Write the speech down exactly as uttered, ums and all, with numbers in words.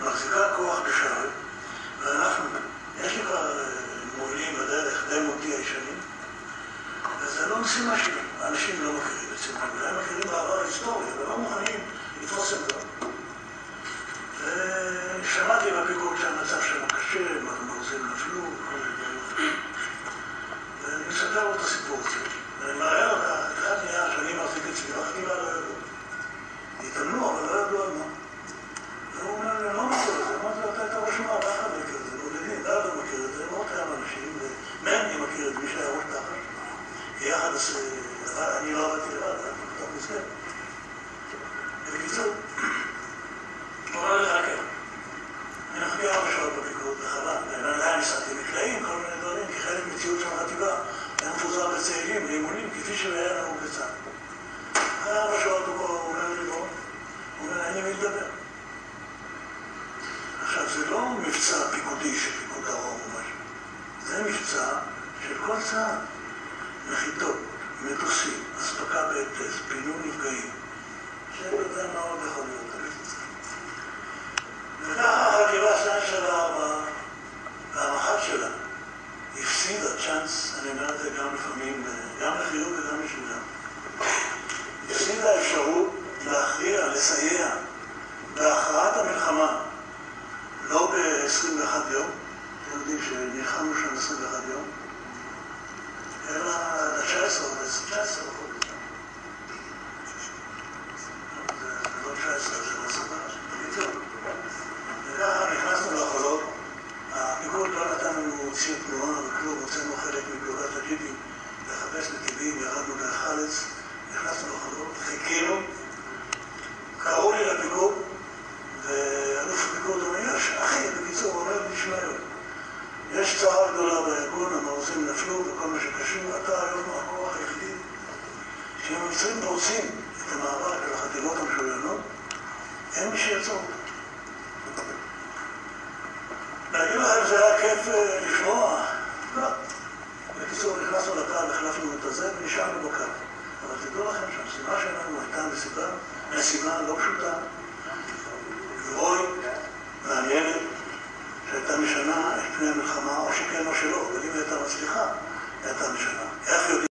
מחזיקה כוח בשער, ואנחנו, יש לי כבר מובילים בדרך די מותי הישנים, וזה לא משימה שלי. האנשים לא מכירים את זה, הם מכירים בעבר ההיסטוריה, ולא מוכנים לתפוס את זה. ושמעתי בפיקוד שהמצב שלנו קשה, מרזים נפלו, ואני מספר לו את הסיפור הזה. ואני מראה אותה, אחד נהיה שאני מחזיק את סביבה, חטיבה לא ידעו. התאמנו, אבל לא ידעו על מה. והוא אומר, אני לא מכיר את זה, אמרתי לו, אתה הייתה ראש מעל, אף אחד לא מכיר את זה, בודדים, דל לא מכיר את זה, לא קיים אנשים, ומני מכיר את מי שהיה ראש תחת. כי יחד, אני לא עבדתי לבד, אני פתוח מסגר. ובקיצור, הוא אומר לך, כן. אני מחכה ארבע שעות בפיקוד, בחבל, ואני נסעתי מקלעים, כל מיני דברים, כי חלק מציאות של החטיבה היה מפוזר בצעילים, לאימונים, כפי שהיה נהוג בצד. אחרי ארבע שעות הוא אומר לי בוא, הוא אומר, אין לי מי לדבר. עכשיו, זה לא מבצע פיקודי של פיקוד דרום או משהו. זה מבצע של כל צה"ל. נחיתות, מטוסים, אספקה בהיטס, פינוי נפגעים. שזה מאוד יכול להיות. וככה החטיבה השנייה שלה, והמח"ט שלה, הפסידה צ'אנס, אני אומר את זה גם לפעמים, גם לחיוב וגם לשלילה. הפסידה אפשרות להכריע, לסייע, בהכרעת המלחמה, לא ב-עשרים ואחד יום, אתם יודעים שנלחמנו שם עשרים ואחד יום, אלא ל-תשע עשרה, ל-תשע עשרה חודש. זה לא תשע עשרה, זה לא סבבה, בקיצור. וככה נכנסנו לחולות, הפיקוד לא נתן לנו ציר תנועה וכלום, הוצאנו חלק מפלוגת הג'יפים לחפש נתיבים, ירדנו לחלץ, נכנסנו לחולות, חיכינו, קראו לי לפיקוד, ואלוף הפיקוד אומר, יש, אחי, בקיצור, הוא אומר, תשמעו, יש צער גדולה בארגון, המרזים נפלו וכל מה שקשור, אתה היום הכוח היחידי, שאם המצרים פורצים את המאבק על החטיבות המשוינות, אין מי שיעצור אותם. להגיד לכם זה היה כיף לשמוע? לא. בקיצור, נכנסנו לקהל, החלפנו את הזה ונשארנו בקהל. אבל תדעו לכם שהמשימה שלנו הייתה מסיבה, משימה לא פשוטה, גבוהי, מעניינת, שהייתה משנה את פני המלחמה, או שכן או שלא, אבל אם הייתה מצליחה, הייתה משנה. איך יודעים?